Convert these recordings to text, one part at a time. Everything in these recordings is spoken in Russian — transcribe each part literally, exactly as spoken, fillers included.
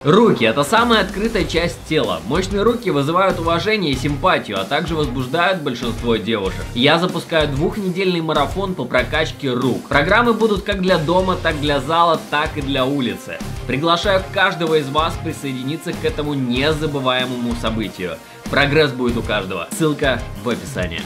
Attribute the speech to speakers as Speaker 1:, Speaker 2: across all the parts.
Speaker 1: Руки – это самая открытая часть тела. Мощные руки вызывают уважение и симпатию, а также возбуждают большинство девушек. Я запускаю двухнедельный марафон по прокачке рук. Программы будут как для дома, так для зала, так и для улицы. Приглашаю каждого из вас присоединиться к этому незабываемому событию. Прогресс будет у каждого. Ссылка в описании.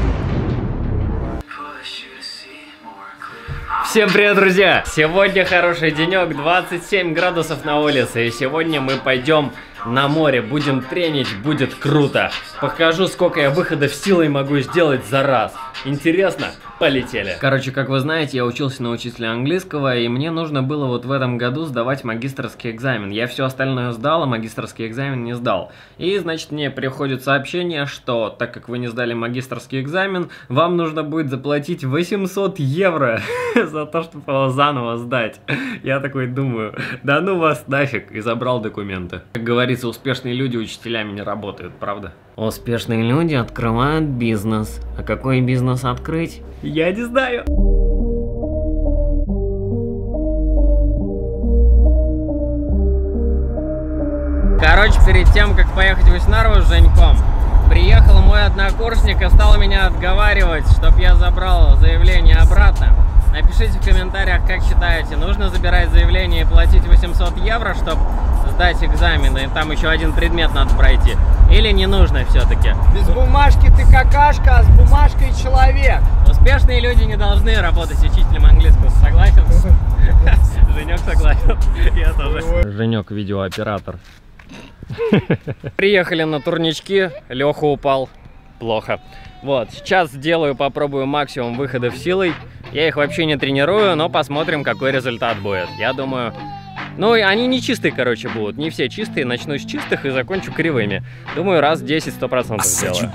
Speaker 1: Всем привет, друзья! Сегодня хороший денек, двадцать семь градусов на улице, и сегодня мы пойдем на море, будем тренить, будет круто. Покажу, сколько я выходов силой могу сделать за раз. Интересно? Полетели. Короче, как вы знаете, я учился на учителя английского, и мне нужно было вот в этом году сдавать магистерский экзамен. Я все остальное сдал, а магистерский экзамен не сдал. И, значит, мне приходит сообщение, что, так как вы не сдали магистерский экзамен, вам нужно будет заплатить восемьсот евро за то, чтобы его заново сдать. Я такой думаю, да ну вас нафиг, и забрал документы. Как говорится, успешные люди учителями не работают, правда? Успешные люди открывают бизнес. А какой бизнес открыть? Я не знаю. Короче, перед тем, как поехать в Усть-Нарву с Женьком, приехал мой однокурсник и стал меня отговаривать, чтобы я забрал заявление обратно. Напишите в комментариях, как считаете, нужно забирать заявление и платить восемьсот евро, чтобы сдать экзамен, и там еще один предмет надо пройти, или не нужно все-таки?
Speaker 2: Без бумажки ты какашка, а с бумажкой человек.
Speaker 1: Успешные люди не должны работать учителем английского, согласен? Женек согласен, я тоже. Женек видеооператор. Приехали на турнички, Леха упал, плохо. Вот, сейчас сделаю, попробую максимум выходов силой. Я их вообще не тренирую, но посмотрим, какой результат будет. Я думаю, ну, они не чистые, короче, будут. Не все чистые. Начну с чистых и закончу кривыми. Думаю, раз десять сто процентов сделаю.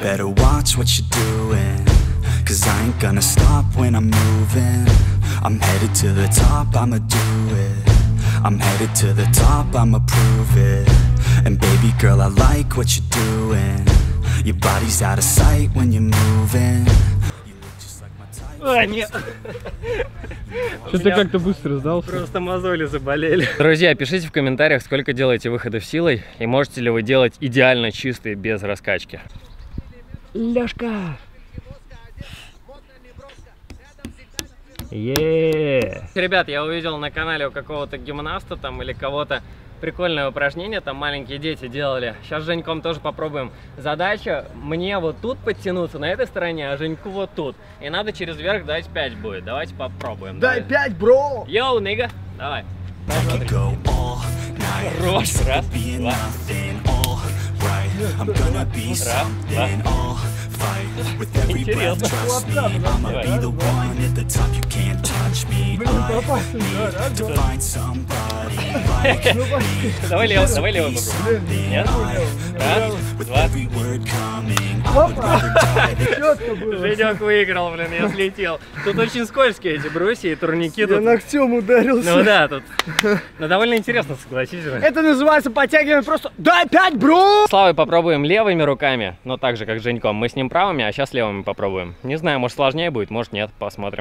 Speaker 1: А, нет.
Speaker 3: Что ты как-то быстро сдался?
Speaker 1: Просто мозоли заболели. Друзья, пишите в комментариях, сколько делаете выходов силой, и можете ли вы делать идеально чистые, без раскачки. Лёшка! Еее! Ребят, я увидел на канале у какого-то гимнаста там или кого-то прикольное упражнение, там маленькие дети делали. Сейчас с Женьком тоже попробуем. Задача мне вот тут подтянуться, на этой стороне, а Женьку вот тут. И надо через верх дать пять будет. Давайте попробуем.
Speaker 2: Дай пять, бро!
Speaker 1: Йоу, нига! Давай. Хорош. Раз, два. Раз, два. Интересно. Давай лево, давай лево попробуем. Нет? Раз, два. Женек выиграл, блин, я слетел. Тут очень скользкие эти брусья и турники.
Speaker 2: Я
Speaker 1: тут
Speaker 2: ногтем ударился.
Speaker 1: Ну да, тут. Но довольно интересно, согласитесь же.
Speaker 2: Это называется подтягивание просто. Дай пять, бро!
Speaker 1: Славой попробуем левыми руками, но так же, как с Женьком. Мы с ним правыми, а сейчас левыми попробуем. Не знаю, может сложнее будет, может нет, посмотрим.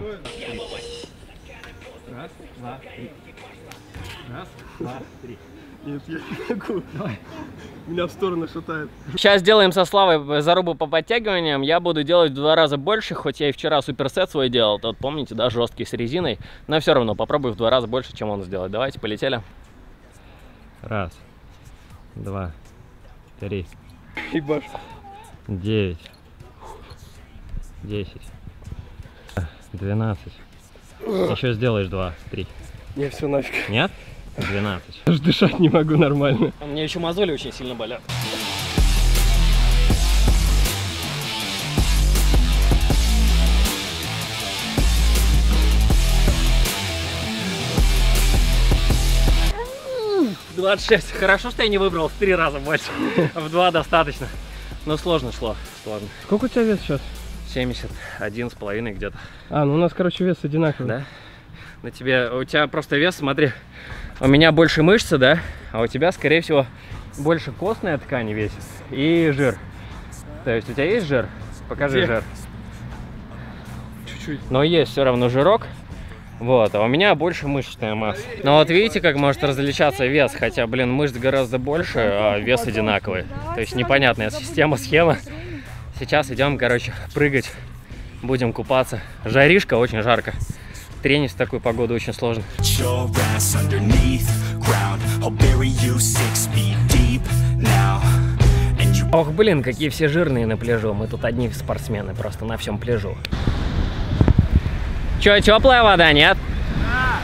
Speaker 3: Раз, два, три. Раз, два, три. Нет, я не могу. Давай. Меня в сторону шатает.
Speaker 1: Сейчас сделаем со Славой зарубу по подтягиваниям. Я буду делать в два раза больше, хоть я и вчера суперсет свой делал. Тот, помните, да, жесткий с резиной. Но все равно попробую в два раза больше, чем он сделает. Давайте, полетели. Раз, два, три.
Speaker 3: Ебаш.
Speaker 1: Девять. Десять. Двенадцать. Еще сделаешь два, три.
Speaker 3: Не, все нафиг.
Speaker 1: Нет? Двенадцать.
Speaker 3: Даже дышать не могу нормально.
Speaker 1: У меня еще мозоли очень сильно болят. двадцать шесть. Хорошо, что я не выбрал в три раза больше. В два достаточно. Но сложно шло. Сложно.
Speaker 3: Сколько у тебя вес сейчас?
Speaker 1: семьдесят один с половиной где-то.
Speaker 3: А, ну у нас, короче, вес одинаковый.
Speaker 1: Да? На тебе, у тебя просто вес, смотри, у меня больше мышцы, да, а у тебя, скорее всего, больше костная ткань весит и жир. То есть у тебя есть жир? Покажи. Где? Жир.
Speaker 3: Чуть-чуть.
Speaker 1: Но есть все равно жирок. Вот, а у меня больше мышечная масса. Но вот видите, как может различаться вес, хотя, блин, мышц гораздо больше, а вес одинаковый. То есть непонятная система, схема. Сейчас идем, короче, прыгать, будем купаться. Жаришка, очень жарко. Тренить в такую погоду очень сложно. Ох, блин, какие все жирные на пляжу. Мы тут одни спортсмены просто на всем пляжу. Че, теплая вода, нет? Да.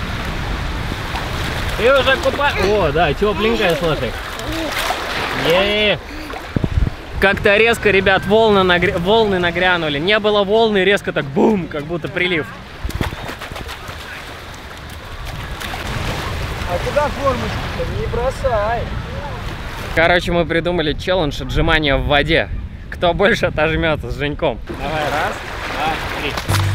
Speaker 1: Ты уже купа... О, да, тепленькая, слушай. Е-е-е. Как-то резко, ребят, волны, нагр... волны нагрянули. Не было волны, резко так бум, как будто прилив.
Speaker 2: А куда формочку-то? Не бросай.
Speaker 1: Короче, мы придумали челлендж отжимания в воде. Кто больше отожмется с Женьком. Давай, раз, два, три.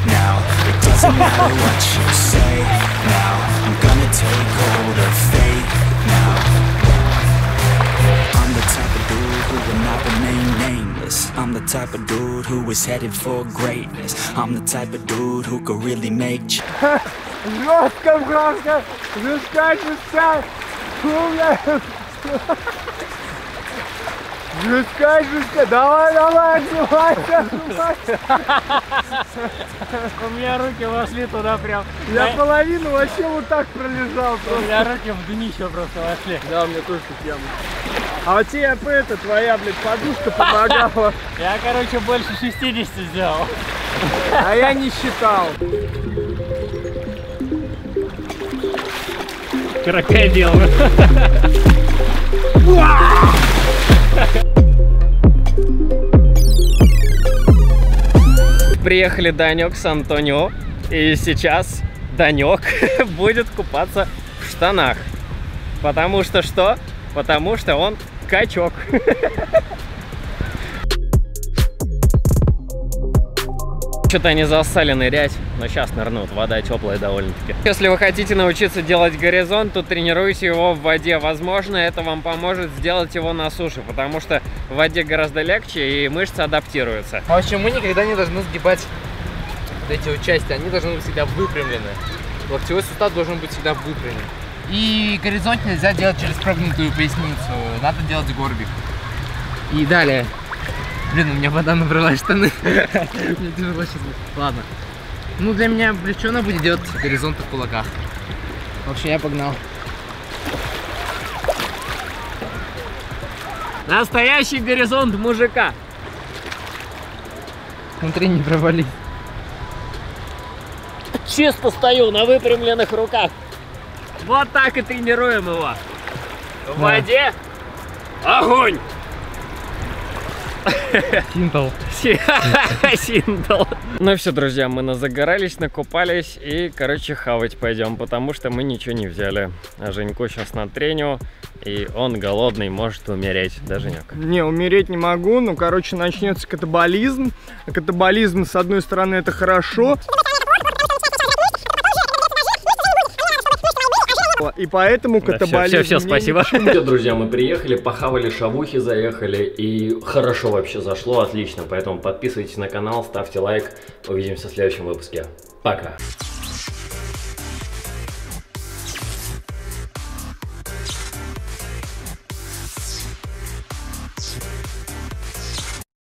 Speaker 4: I'm the type of dude who is headed for greatness. I'm the type of dude who could really make ch-
Speaker 2: Жестко, громко. Жестка, жестка. Жестка, жестка. Давай, давай, отжимайся.
Speaker 1: У меня руки вошли туда прям.
Speaker 2: Я половину вообще вот так пролежал.
Speaker 1: У меня руки в днище просто вошли.
Speaker 2: Да, у меня тоже тут яма. А вот тебе это твоя, блядь, подушка помогала.
Speaker 1: Я, короче, больше шестидесяти сделал.
Speaker 2: А я не считал.
Speaker 1: Крокодил. Приехали Данек с Антонио, и сейчас Данек будет купаться в штанах. Потому что что? Потому что он качок. Что-то они зассали нырять, но сейчас нырнут, вода теплая довольно-таки. Если вы хотите научиться делать горизонт, то тренируйте его в воде. Возможно, это вам поможет сделать его на суше, потому что в воде гораздо легче и мышцы адаптируются.
Speaker 5: В общем, мы никогда не должны сгибать вот эти вот части, они должны быть всегда выпрямлены. Локтевой сустав должен быть всегда выпрямлен. И горизонт нельзя делать через прогнутую поясницу, надо делать горбик. И далее. Блин, у меня вода набрала штаны. Мне тяжело сейчас будет. Ладно. Ну, для меня облегченно будет делать горизонт в кулаках. В общем, я погнал.
Speaker 1: Настоящий горизонт мужика.
Speaker 5: Смотри, не провались.
Speaker 1: Чисто стою на выпрямленных руках. Вот так и тренируем его. В
Speaker 5: Да.
Speaker 1: воде огонь.
Speaker 5: Синтл.
Speaker 1: Синтл. Ну все, друзья, мы назагорались, накупались и, короче, хавать пойдем, потому что мы ничего не взяли. А Женьку сейчас на треню, и он голодный, может умереть. Да, Женек?
Speaker 2: Не, умереть не могу, ну, короче, начнется катаболизм. А катаболизм, с одной стороны, это хорошо. И поэтому катаболизм...
Speaker 1: Да, все, все, все, спасибо. Все, друзья, мы приехали, похавали шавухи, заехали, и хорошо вообще зашло, отлично. Поэтому подписывайтесь на канал, ставьте лайк. Увидимся в следующем выпуске. Пока.